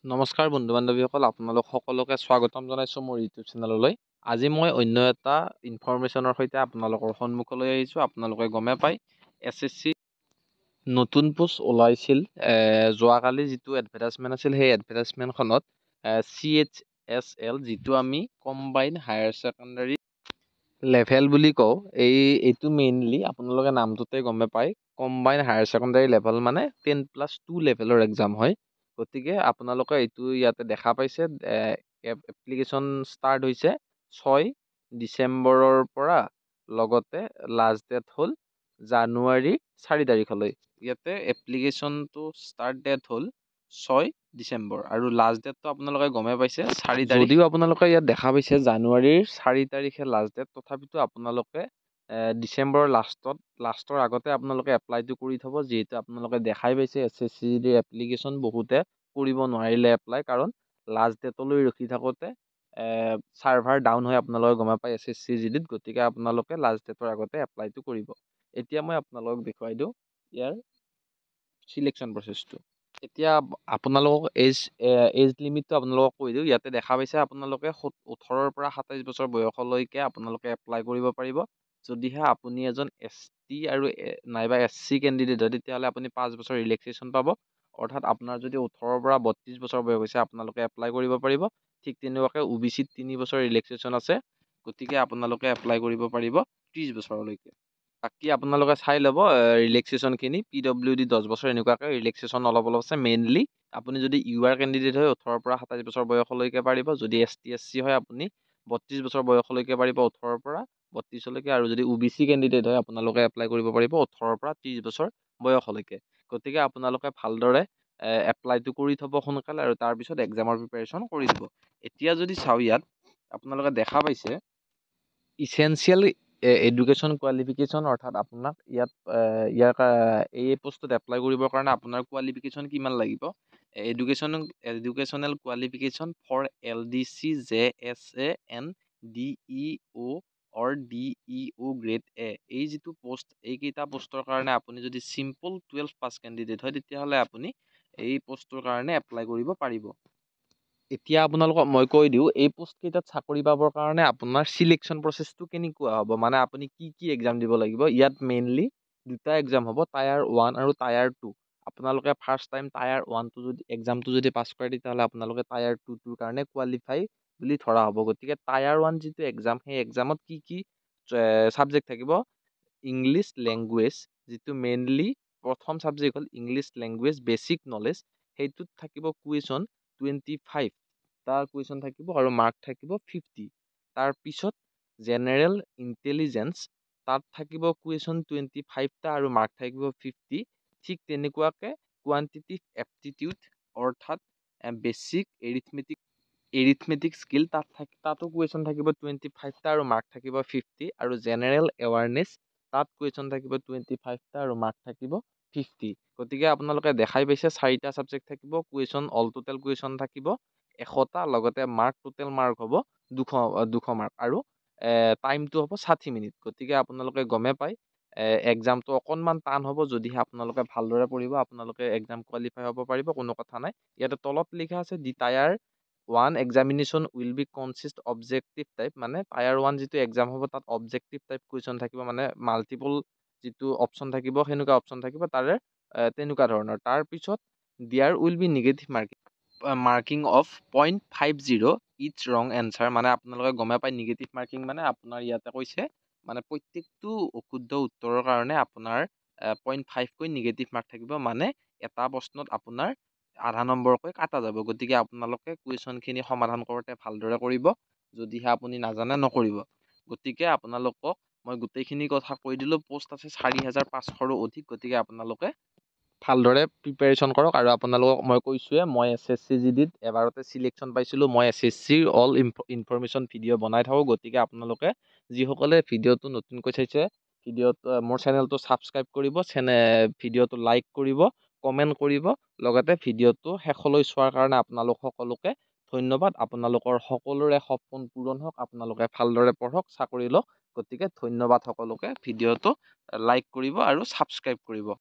নমস্কাৰ বন্ধু বান্ধৱীসকল, আপোনালোক সকলোকে স্বাগতম জনাইছোঁ মোৰ ইউটিউব চেনেললৈ। আজি মই অন্য এটা ইনফৰমেশ্যনৰ সৈতে আপোনালোকৰ সন্মুখলৈ আহিছোঁ। আপোনালোকে গমে পায় SSC নতুন পোষ্ট ওলাইছিল। যোৱাকালি যিটো এডভাৰটাইজমেণ্ট আছিল, সেই এডভাৰটাইজমেণ্টখনত CHSL যিটো আমি কম্বাইন হায়াৰ ছেকেণ্ডাৰী লেভেল বুলি কওঁ, এইটো মেইনলি আপোনালোকে নামটোতে গমে পায়। কম্বাইন হায়াৰ ছেকেণ্ডাৰী লেভেল মানে 10+2 লেভেলৰ এক্সাম হয়। গতিকে আপোনালোকে এইটো ইয়াতে দেখা পাইছে, এপ্লিকেশ্যন ষ্টাৰ্ট হৈছে 6 ডিচেম্বৰৰ পৰা, লগতে লাষ্ট ডেট হ'ল জানুৱাৰী 4 তাৰিখলৈ। ইয়াতে এপ্লিকেশ্যনটো ষ্টাৰ্ট ডেট হ'ল 6 ডিচেম্বৰ আৰু লাষ্ট ডেটটো আপোনালোকে গমে পাইছে 4 তাৰিখ। যদিও আপোনালোকে ইয়াত দেখা পাইছে জানুৱাৰীৰ 4 তাৰিখে লাষ্ট ডেট, তথাপিতো আপোনালোকে ডিচেম্বৰৰ লাষ্টৰ আগতে আপোনালোকে এপ্লাইটো কৰি থ'ব। যিহেতু আপোনালোকে দেখাই পাইছে SSC GD এপ্লিকেশ্যন বহুতে কৰিব নোৱাৰিলে এপ্লাই, কাৰণ লাষ্ট ডেটলৈ ৰখি থাকোঁতে ছাৰ্ভাৰ ডাউন হৈ আপোনালোকে গমে পায় SSC GD ত। গতিকে আপোনালোকে লাষ্ট ডেটৰ আগতে এপ্লাইটো কৰিব। এতিয়া মই আপোনালোকক দেখুৱাই দিওঁ ইয়াৰ চিলেকশ্যন প্ৰচেছটো। এতিয়া আপোনালোকক এজ লিমিটটো আপোনালোকক কৈ দিওঁ। ইয়াতে দেখা পাইছে আপোনালোকে 18 পৰা 27 বছৰ বয়সলৈকে আপোনালোকে এপ্লাই কৰিব পাৰিব। যদিহে আপুনি এজন ST আৰু নাইবা SC কেণ্ডিডেট হয়, তেতিয়াহ'লে আপুনি 5 বছৰ ৰিলেক্সেশ্যন পাব। অৰ্থাৎ আপোনাৰ যদি 18 পৰা 32 বছৰ বয়স হৈছে, আপোনালোকে এপ্লাই কৰিব পাৰিব। ঠিক তেনেকুৱাকৈ OBC 3 বছৰ ৰিলেক্সেশ্যন আছে, গতিকে আপোনালোকে এপ্লাই কৰিব পাৰিব 30 বছৰলৈকে। বাকী আপোনালোকে চাই ল'ব ৰিলেক্সেশ্যনখিনি। PWD 10 বছৰ এনেকুৱাকৈ ৰিলেক্সেশ্যন অলপ আছে। মেইনলি আপুনি যদি UR কেণ্ডিডেট হয়, 18 পৰা 27 বছৰ বয়সলৈকে পাৰিব। যদি ST SC হয়, আপুনি 32 বছৰ বয়সলৈকে পাৰিব, 18 পৰা 32লৈকে। আৰু যদি OBC কেণ্ডিডেট হয়, আপোনালোকে এপ্লাই কৰিব পাৰিব 18 পৰা 30 বছৰ বয়সলৈকে। গতিকে আপোনালোকে ভালদৰে এপ্লাইটো কৰি থ'ব সোনকালে, আৰু তাৰপিছত এক্সামৰ প্ৰিপাৰেশ্যন কৰি দিব। এতিয়া যদি চাওঁ, ইয়াত আপোনালোকে দেখা পাইছে ইছেঞ্চিয়েল এডুকেশ্যন কোৱালিফিকেশ্যন, অৰ্থাৎ আপোনাক এই পোষ্টত এপ্লাই কৰিবৰ কাৰণে আপোনাৰ কোৱালিফিকেশ্যন কিমান লাগিব। Educational qualification for LDC JSA and DEO or DEO grade A, এই যিটো পোষ্ট, এইকেইটা পোষ্টৰ কাৰণে আপুনি যদি চিম্পল 12 পাছ কেণ্ডিডেট হয়, তেতিয়াহ'লে আপুনি এই পোষ্টটোৰ কাৰণে এপ্লাই কৰিব পাৰিব। এতিয়া আপোনালোকক মই কৈ দিওঁ, এই পোষ্টকেইটাত চাকৰি পাবৰ কাৰণে আপোনাৰ চিলেকশ্যন প্ৰচেছটো কেনেকুৱা হ'ব, মানে আপুনি কি এক্সাম দিব লাগিব। ইয়াত মেইনলি দুটা এক্সাম হ'ব, টায়াৰ 1 আৰু টায়াৰ 2। আপোনালোকে ফাৰ্ষ্ট টাইম টায়াৰ 1টো যদি এক্সামটো যদি পাছ কৰে, তেতিয়াহ'লে আপোনালোকে টায়াৰ 2টোৰ কাৰণে কোৱালিফাই বুলি ধৰা হ'ব। গতিকে টায়াৰ 1 যিটো এক্সাম, সেই এক্সামত কি ছাবজেক্ট থাকিব। ইংলিছ লেংগুৱেজ, যিটো মেইনলি প্ৰথম ছাবজেক্ট হ'ল ইংলিছ লেংগুৱেজ বেছিক নলেজ। সেইটোত থাকিব কুৱেশ্যন 25 তাৰ কুৱেশ্যন থাকিব, আৰু মাৰ্ক থাকিব 50। তাৰপিছত জেনেৰেল ইণ্টেলিজেঞ্চ, তাত থাকিব কুৱেশ্যন 25টা আৰু মাৰ্ক থাকিব 50। ঠিক তেনেকুৱাকৈ কোৱান্টিটিভ এপ্টিটিউড, অৰ্থাৎ বেছিক এৰিথমেটিক স্কিল, তাতো কুৱেশ্যন থাকিব 25টা আৰু মাৰ্ক থাকিব 50। আৰু জেনেৰেল এৱাৰনেছ, তাত কুৱেশ্যন থাকিব 25টা আৰু মাৰ্ক থাকিব 50। গতিকে আপোনালোকে দেখাই পাইছে 4টা ছাবজেক্ট থাকিব, কুৱেশ্যন অল টোটেল কুৱেশ্যন থাকিব 100টা, লগতে মাৰ্ক টোটেল মাৰ্ক হ'ব 200 মাৰ্ক, আৰু টাইমটো হ'ব 60 মিনিট। গতিকে আপোনালোকে গমে পায় এক্সামটো অকণমান টান হ'ব। যদিহে আপোনালোকে ভালদৰে পঢ়িব, আপোনালোকে এক্সাম কোৱালিফাই হ'ব পাৰিব, কোনো কথা নাই। ইয়াতে তলত লিখা আছে the tier 1 examination will be consist objective type, মানে টায়াৰ 1 যিটো এক্সাম হ'ব, তাত অবজেক্টিভ টাইপ কুৱেশ্যন থাকিব, মানে মাল্টিপল যিটো অপশ্যন থাকিব, সেনেকুৱা অপশ্যন থাকিব তাৰে তেনেকুৱা ধৰণৰ। তাৰপিছত there will be negative marking of 0.50 it's wrong answer, মানে আপোনালোকে গমে পায় নিগেটিভ মাৰ্কিং মানে আপোনাৰ ইয়াতে কৈছে, মানে প্ৰত্যেকটো অশুদ্ধ উত্তৰৰ কাৰণে আপোনাৰ 0.5কৈ নিগেটিভ মাৰ্ক থাকিব, মানে এটা প্ৰশ্নত আপোনাৰ আধা নম্বৰকৈ কাটা যাব। গতিকে আপোনালোকে কুৱেশ্যনখিনি সমাধান কৰোঁতে ভালদৰে কৰিব, যদিহে আপুনি নাজানে নকৰিব। গতিকে আপোনালোকক মই গোটেইখিনি কথা কৈ দিলোঁ। পোষ্ট আছে 4,500ৰো অধিক। গতিকে আপোনালোকে ভালদৰে প্ৰিপাৰেশ্যন কৰক। আৰু আপোনালোকক মই কৈছোঁৱে, মই SSC GDত এবাৰতে চিলেকশ্যন পাইছিলোঁ। মই SSCৰ অল ইনফৰমেশ্যন ভিডিঅ' বনাই থাকোঁ। গতিকে আপোনালোকে যিসকলে ভিডিঅ'টো নতুনকৈ চাইছে, মোৰ চেনেলটো ছাবস্ক্ৰাইব কৰিব, ভিডিঅ'টো লাইক কৰিব, কমেণ্ট কৰিব, লগতে ভিডিঅ'টো শেষলৈ চোৱাৰ কাৰণে আপোনালোক সকলোকে ধন্যবাদ। আপোনালোকৰ সকলোৰে সপোন পূৰণ হওক, আপোনালোকে ভালদৰে পঢ়ক, চাকৰি লওক। গতিকে ধন্যবাদ সকলোকে। ভিডিঅ'টো লাইক কৰিব আৰু ছাবস্ক্ৰাইব কৰিব।